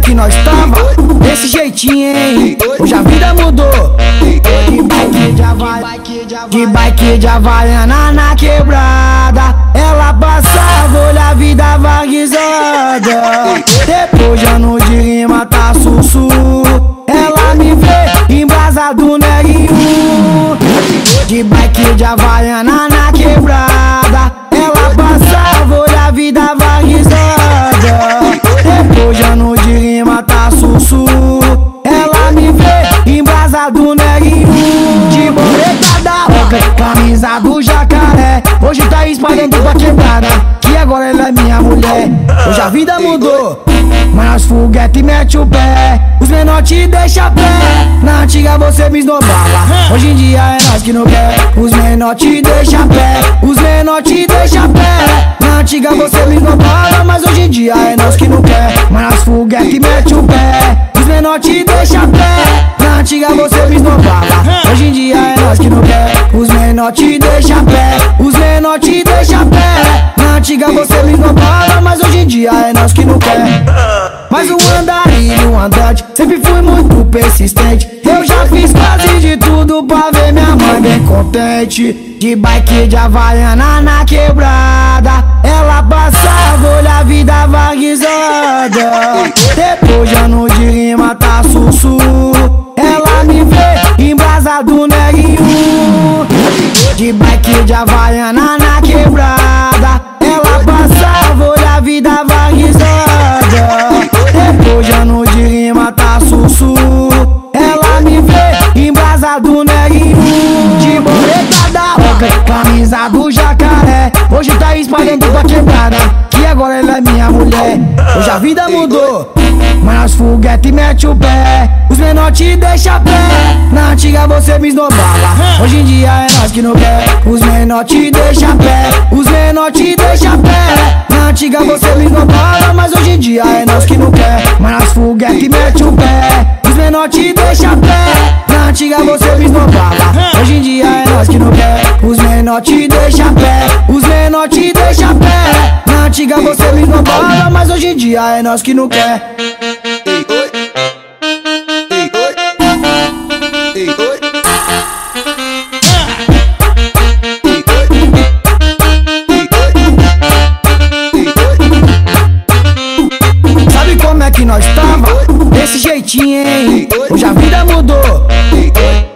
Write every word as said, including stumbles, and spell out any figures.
que nós tava? Desse jeitinho, hein? Hoje a vida mudou. De bike de Havaiana, de bike de Havaiana na quebrada. Ela passava, olha a vida vaguizada. Depois de ano de rima tá sussu. Ela me vê embrasado neguinho. De bike de Havaiana na quebrada. Ela passava, olha a vida vaguizada. Depois de ano de rima tá sussu. Ela me vê embrasado neguinho. De boleta da roca, camisa do jacaré. Hoje tá espalhando pra quebrada, que agora ela é minha mulher. Hoje a vida mudou, mas nós foguete mete o pé. Os menor te deixa pé. Na antiga você me esnobava, hoje em dia é nós que não quer. Os menor te deixa pé. Os menor te deixa pé. Na antiga você me esnobava, mas hoje em dia é nós que não quer. Mas nós foguete mete o pé. Os menor te deixa pé. Na antiga você me esnobava, hoje em dia é nós que não quer. Os menor te deixa pé. Os menor te deixa pé. Na antiga você me esnobava, mas hoje em dia é nós que não quer. Mas o andarilho, o andante, sempre fui muito persistente. Eu já fiz quase de tudo pra ver minha mãe bem contente. De bike de Havaiana na quebrada. Ela passava, olha a vida vaguizada. Depois de ano de rima tá sussu. Ela me vê embrasado neguinho. De bike de Havaiana na quebrada. Ela passava, olha a vida vaguizada. Depois de ano de rima tá sussu. Ela me vê embrasado neguinho. De boleta da roca, camisa do jacaré. Hoje tá espalhando pra quebrada, que agora ela é minha mulher. Hoje a vida mudou, mas nós foguete mete o pé. Os menor te deixa pé. Na antiga você me esnobava, hoje em dia é nós que não quer. Os menor te deixa pé. Os menor te deixa pé. Na antiga você me esnobava, mas hoje em dia é nós que não quer. Mas nós foguete mete o pé. Os menor te deixa pé. Na antiga você me esnobava, hoje em dia é nós que não quer. Os menor te deixa pé. Os menor te deixa pé. Na antiga você me esnobava, mas hoje em dia é nós que não quer. Sabe como é que nós tava? Desse jeitinho, hein? Hoje a vida mudou.